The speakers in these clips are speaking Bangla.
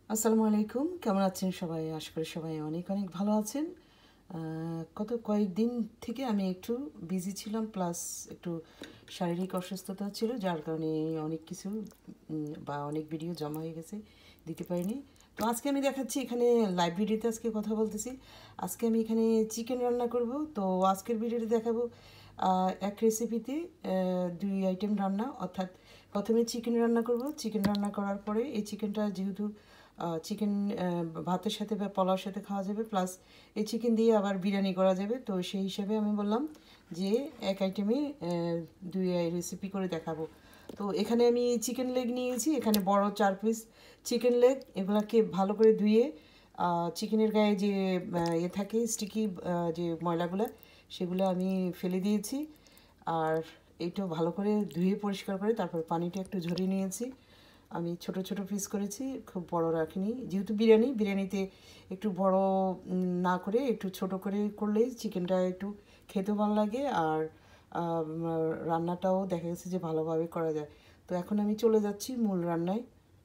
আসসালামু আলাইকুম, কেমন আছেন সবাই? আশা করি সবাই অনেক অনেক ভালো আছেন। কয়েকদিন থেকে আমি একটু বিজি ছিলাম, প্লাস একটু শারীরিক অসুস্থতা ছিল, যার কারণে অনেক কিছু বা অনেক ভিডিও জমা হয়ে গেছে, দিতে পারিনি। তো আজকে আমি দেখাচ্ছি এখানে লাইভ ভিডিওতে আজকে কথা বলতেছি। আজকে আমি এখানে চিকেন রান্না করব। তো আজকের ভিডিওতে দেখাবো এক রেসিপিতে দুই আইটেম রান্না, অর্থাৎ প্রথমে চিকেন রান্না করব। চিকেন রান্না করার পরে এই চিকেনটা যেহেতু চিকেন ভাতের সাথে বা পোলাওর সাথে খাওয়া যাবে, প্লাস এই চিকেন দিয়ে আবার বিরিয়ানি করা যাবে। তো সেই হিসাবে আমি বললাম যে এক আইটেমে দুই রেসিপি করে দেখাবো। তো এখানে আমি চিকেন লেগ নিয়েছি, এখানে বড় 4 পিস চিকেন লেগ। এগুলাকে ভালো করে ধুয়ে চিকেনের গায়ে যে থাকে স্টিকি যে ময়লাগুলো, সেগুলো আমি ফেলে দিয়েছি। আর এইটাও ভালো করে ধুয়ে পরিষ্কার করে তারপর পানিটা একটু ঝরিয়ে নিয়েছি। আমি ছোট ছোট পিস করেছি, খুব বড় রাখিনি, যেহেতু বিরিয়ানিতে একটু বড় না করে একটু ছোট করে করলে চিকেনটা একটু খেতেও ভালো লাগে, আর রান্নাটাও দেখা গেছে যে ভালোভাবে করা যায়। তো এখন আমি চলে যাচ্ছি মূল রান্নায়।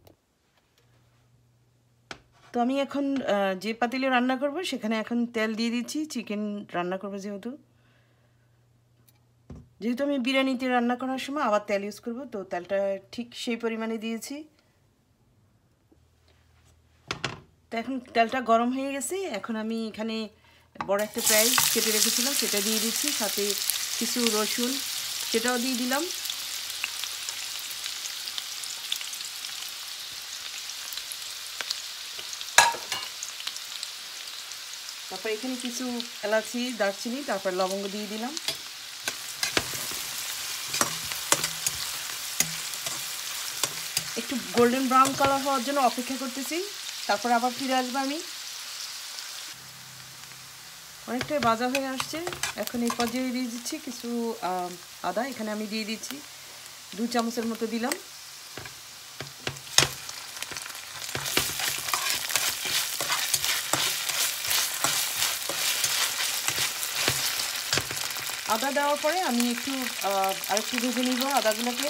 তো আমি এখন যে পাতিলে রান্না করব সেখানে এখন তেল দিয়ে দিচ্ছি। চিকেন রান্না করবো যেহেতু যেহেতু আমি বিরিয়ানিতে রান্না করার সময় আবার তেল ইউজ করব, তো তেলটা ঠিক সেই পরিমাণে দিয়েছি। তো এখন তেলটা গরম হয়ে গেছে। এখন আমি এখানে বড় একটা পেঁয়াজ কেটে রেখেছিলাম, সেটা দিয়ে দিচ্ছি, সাথে কিছু রসুন সেটাও দিয়ে দিলাম। তারপর এখানে কিছু এলাচি, দারচিনি, তারপর লবঙ্গ দিয়ে দিলাম। একটু গোল্ডেন ব্রাউন কালার হওয়ার জন্য অপেক্ষা করতেছি, তারপর আবার ফিরে আসবো আমি। অনেকটাই ভাজা হয়ে আসছে। এখন এই পর্যায়ে দিয়ে দিচ্ছি কিছু আদা। এখানে আমি দিয়ে দিচ্ছি 2 চামচের মতো দিলাম। আদা দেওয়ার পরে আমি একটু আরেকটু ভেজে নিব আদাগুলোকে।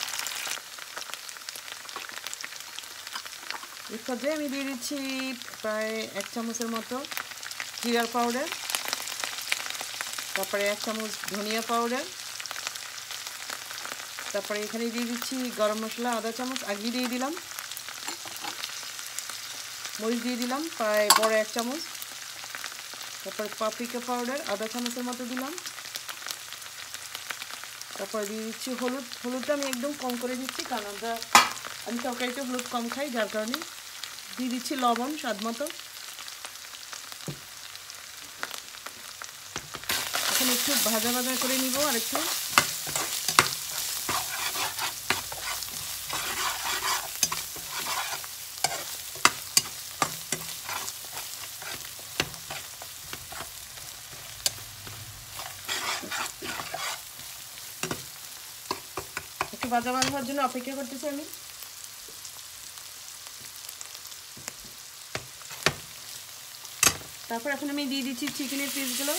এই পর্যায়ে আমি দিয়ে দিচ্ছি প্রায় 1 চামচের মতো জিরার পাউডার, তারপরে 1 চামচ ধনিয়া পাউডার, তারপরে এখানে দিয়ে দিচ্ছি গরম মশলা আধা চামচ, আগে দিয়ে দিলাম। মরিচ দিয়ে দিলাম প্রায় বড় 1 চামচ, তারপরে পাপরিকা পাউডার আধা চামচের মতো দিলাম। তারপরে দিয়ে দিচ্ছি হলুদ। হলুদটা আমি একদম কম করে দিচ্ছি, কারণ আমি তরকারিতে হলুদ কম খাই, যার কারণে দিয়ে দিচ্ছি লবণ স্বাদ মতো। এখন একটু ভাজা ভাজা করে নিব আর একটু। একটু ভাজা ভাজা হওয়ার জন্য অপেক্ষা করতেছি আমি। তারপর এখন আমি দিয়ে দিচ্ছি চিকেনের পিসগুলো।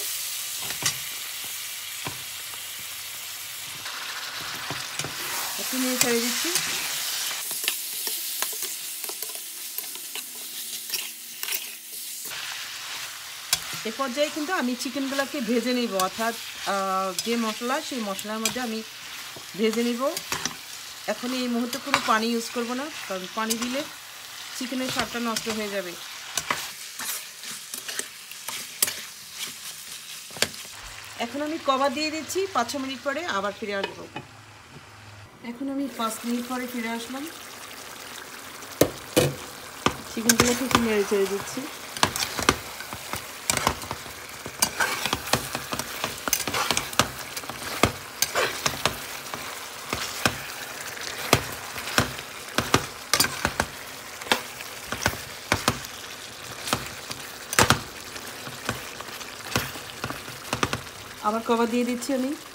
একটু নিয়ে ছেড়ে দিচ্ছি। এ পর্যায়ে কিন্তু আমি চিকেনগুলোকে ভেজে নিব, অর্থাৎ যে মশলা, সেই মশলার মধ্যে আমি ভেজে নিব। এখন এই মুহূর্তে কোনো পানি ইউজ করব না, কারণ পানি দিলে চিকেনের স্বাদটা নষ্ট হয়ে যাবে। এখন আমি কভার দিয়ে দিচ্ছি, 5-6 মিনিট পরে আবার ফিরে আসবো। এখন আমি 5 মিনিট পরে ফিরে আসলাম। চিকেনগুলোকে একটু নেড়ে চেড়ে দিচ্ছি। আবার কভার দিয়ে দিচ্ছি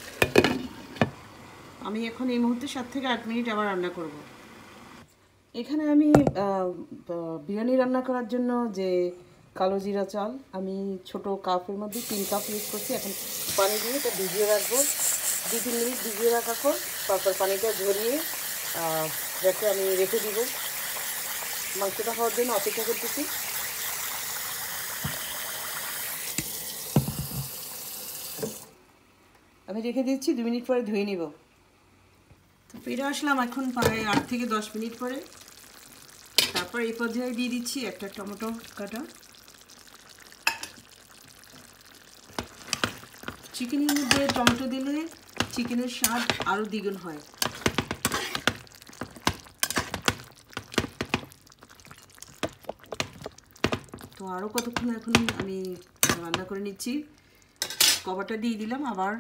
আমি এখন এই মুহূর্তে 7 থেকে 8 মিনিট আবার রান্না করব। এখানে আমি বিরিয়ানি রান্না করার জন্য যে কালো জিরা চাল আমি ছোট কাপের মধ্যে 3 কাপ ইউজ করছি। এখন পানি দিয়ে এটা ভিজিয়ে রাখবো, 2-3 মিনিট ভিজিয়ে রাখার পর তারপর পানিটা ঝরিয়ে রেখে দিব। মাংসটা হওয়ার জন্য অপেক্ষা করতেছি। আমি রেখে দিচ্ছি, 2 মিনিট পরে ধুয়ে নিব। তো ফিরে আসলাম এখন প্রায় 8 থেকে 10 মিনিট পরে। তারপর এই পর্যায়ে দিয়ে দিচ্ছি একটা টমেটো কাটা। চিকেনের মধ্যে টমেটো দিলে চিকেনের স্বাদ আরও দ্বিগুণ হয়। তো আরও কতক্ষণ এখন আমি রান্না করে নিচ্ছি। কভারটা দিয়ে দিলাম। আবার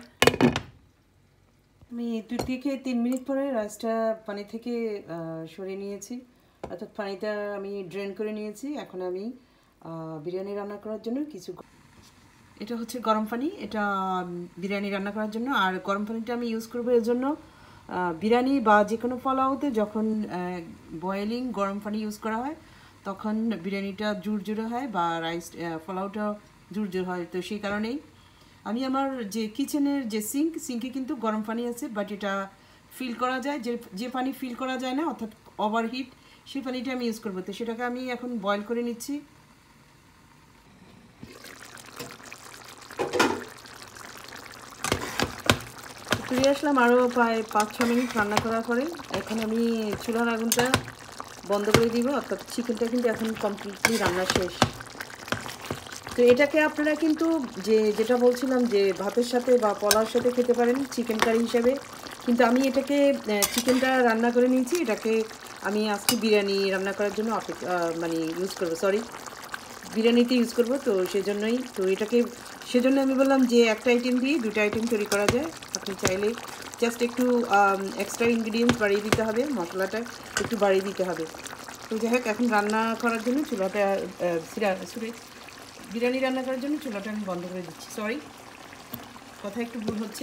আমি 2 থেকে 3 মিনিট পরে রাইসটা পানি থেকে সরিয়ে নিয়েছি, অর্থাৎ পানিটা আমি ড্রেন করে নিয়েছি। এখন আমি বিরিয়ানি রান্না করার জন্য এটা হচ্ছে গরম পানি, এটা বিরিয়ানি রান্না করার জন্য। আর গরম পানিটা আমি ইউজ করবো এর জন্য, বিরিয়ানি বা যে কোনো পোলাওতে যখন বয়েলিং গরম পানি ইউজ করা হয় তখন বিরিয়ানিটা জুরজুরে হয় বা রাইস পোলাওটা জুরজুর হয়। তো সেই কারণেই আমি আমার যে কিচেনের যে সিঙ্কে কিন্তু গরম পানি আছে, বাট এটা ফিল করা যায়, যে পানি ফিল করা যায় না অর্থাৎ ওভারহিট, সেই পানিটা আমি ইউজ করবো। তো সেটাকে আমি এখন বয়েল করে নিচ্ছি। ফিরে আসলাম আরও প্রায় 5-6 মিনিট রান্না করার পরে। এখন আমি চুলার আগুনটা বন্ধ করে দিব, অর্থাৎ চিকেনটা কিন্তু এখন কমপ্লিটলি রান্না শেষ। তো এটাকে আপনারা কিন্তু যেটা বলছিলাম যে ভাতের সাথে বা পোলাওর সাথে খেতে পারেন চিকেন কারি হিসাবে, কিন্তু আমি এটাকে চিকেনটা রান্না করে নিয়েছি, এটাকে আমি আজকে বিরিয়ানি রান্না করার জন্য মানে ইউজ করবো, বিরিয়ানিতে ইউজ করবো। তো সেজন্য আমি বললাম যে একটা আইটেম দিয়ে 2টা আইটেম তৈরি করা যায়। আপনি চাইলে জাস্ট একটু এক্সট্রা ইনগ্রিডিয়েন্টস বাড়িয়ে দিতে হবে, মশলাটা একটু বাড়িয়ে দিতে হবে। তো যাই হোক, এখন রান্না করার জন্য চুলাটা বিরিয়ানি রান্না করার জন্য চুলাটা আমি বন্ধ করে দিচ্ছি। সরি, কথা একটু ভুল হচ্ছে।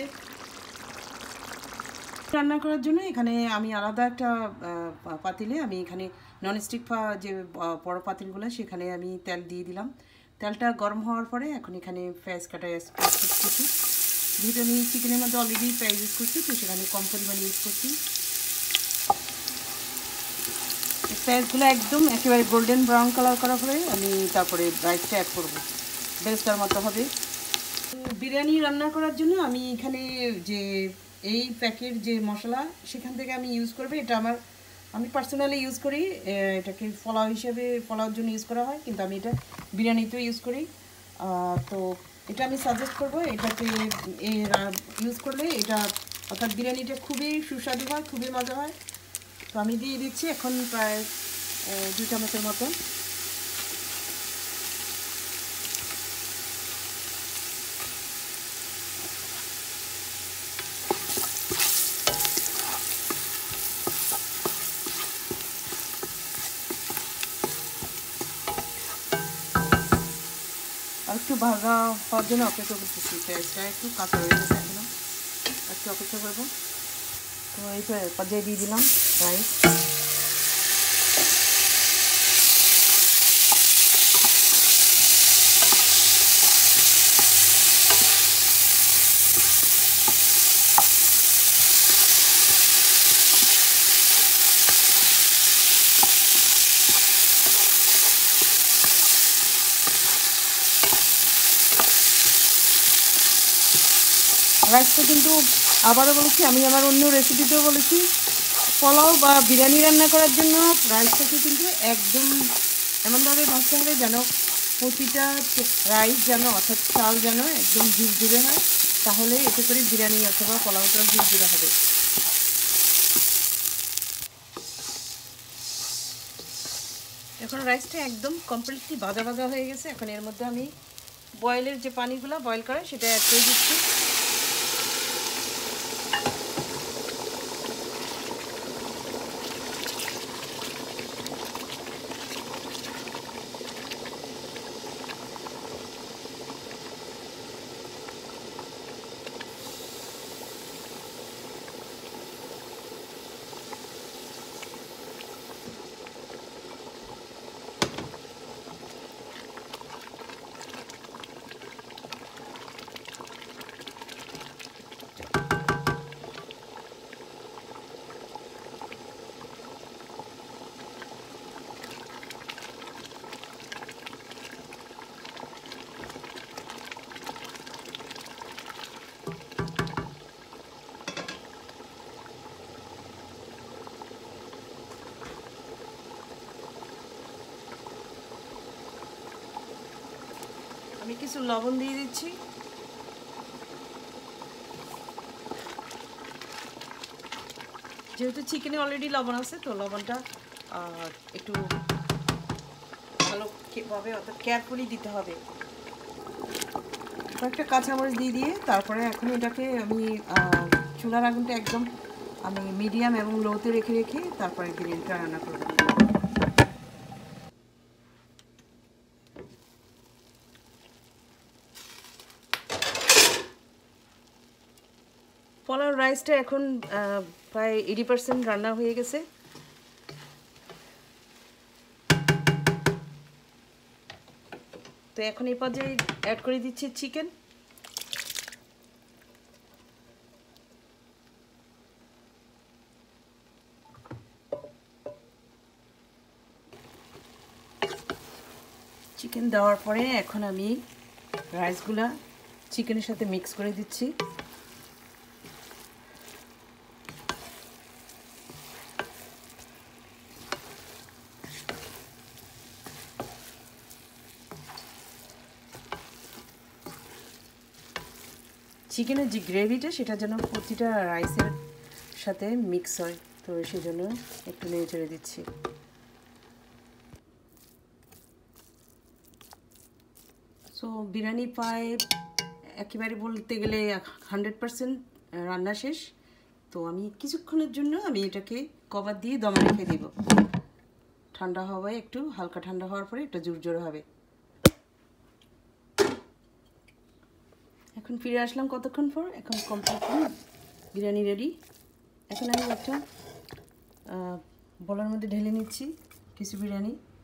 রান্না করার জন্য এখানে আমি আলাদা একটা পাতিলে আমি এখানে ননস্টিক যে বড় পাতিলগুলো, সেখানে আমি তেল দিয়ে দিলাম। তেলটা গরম হওয়ার পরে এখন এখানে পেঁয়াজ কাটা ইউজ করছি। যেহেতু আমি চিকেনের মধ্যে অলরেডি পেঁয়াজ ইউজ করছি, তো সেখানে কম পরিমাণে ইউজ করছি। পেঁয়াজগুলো একদম একেবারে গোল্ডেন ব্রাউন কালার করার পরে আমি তারপরে রাইসটা অ্যাড করবো, বেরেস্তার মতো হবে। বিরিয়ানি রান্না করার জন্য আমি এখানে যে এই প্যাকেট যে মশলা সেখান থেকে আমি ইউজ করবো। এটা আমি পার্সোনালি ইউজ করি, এটাকে পোলাওর জন্য ইউজ করা হয়, কিন্তু আমি এটা বিরিয়ানিতেও ইউজ করি। তো এটা আমি সাজেস্ট করবো, এটাকে ইউজ করলে এটা অর্থাৎ বিরিয়ানিটা খুবই সুস্বাদু হয়, খুবই মজা হয়। তো আমি দিয়ে দিচ্ছি এখন প্রায় 2 চামচের মতো। আর একটু ভাজা হওয়ার জন্য অপেক্ষা করতেছি, পেঁয়াজটা একটু কাঁচা হয়ে গেছে, এখনো একটু অপেক্ষা করবো। তো এই পর্যায়ে দিয়ে দিলাম রাইস। রাইসটা কিন্তু আবারও বলেছি, আমি আমার অন্য রেসিপিতেও বলেছি, পোলাও বা বিরিয়ানি রান্না করার জন্য রাইসটাকে কিন্তু একদম এমনভাবে ভাজতে হবে যেন প্রতিটা রাইস যেন অর্থাৎ চাল যেন একদম ঝুরঝুরে হয়, তাহলে এতে করে বিরিয়ানি অথবা পোলাওটা ঝুরঝুরে হবে। এখন রাইসটা একদম কমপ্লিটলি ভাজা ভাজা হয়ে গেছে। এখন এর মধ্যে আমি বয়েলের যে পানিগুলো বয়েল করে সেটা অ্যাড করে দিচ্ছি। আমি কিছু লবণ দিয়ে দিচ্ছি। যেহেতু চিকেনে অলরেডি লবণ আছে, তো লবণটা একটু ভালোভাবে অত কেয়ারফুলি দিতে হবে। কয়েকটা কাঁচামরিচ দিয়ে তারপরে এখন এটাকে আমি চুলার আগুনটা একদম আমি মিডিয়াম এবং লোতে রেখে তারপরে বিরিয়ানিটা রান্না করব। পোলাও রাইসটা এখন প্রায় 80% রান্না হয়ে গেছে। তো এখন এই পর্যায়ে অ্যাড করে দিচ্ছি চিকেন। চিকেন দেওয়ার পরে এখন আমি রাইসগুলা চিকেনের সাথে মিক্স করে দিচ্ছি। চিকেনের যে গ্রেভিটা সেটা যেন প্রতিটা রাইসের সাথে মিক্স হয়, তো সেজন্য একটু নেড়ে চেড়ে দিচ্ছি। সো বিরিয়ানি প্রায় একেবারে বলতে গেলে 100% রান্না শেষ। তো আমি কিছুক্ষণের জন্য আমি এটাকে কভার দিয়ে দমে রেখে দেব। ঠান্ডা হওয়ায় একটু হালকা ঠান্ডা হওয়ার পরে একটু জোর হবে। এখন ফিরে আসলাম কতক্ষণ পর। এখন কমপ্লিটলি বিরিয়ানি রেডি। এখন আমি একটা বলার মধ্যে ঢেলে নিচ্ছি কিছু বিরিয়ানি।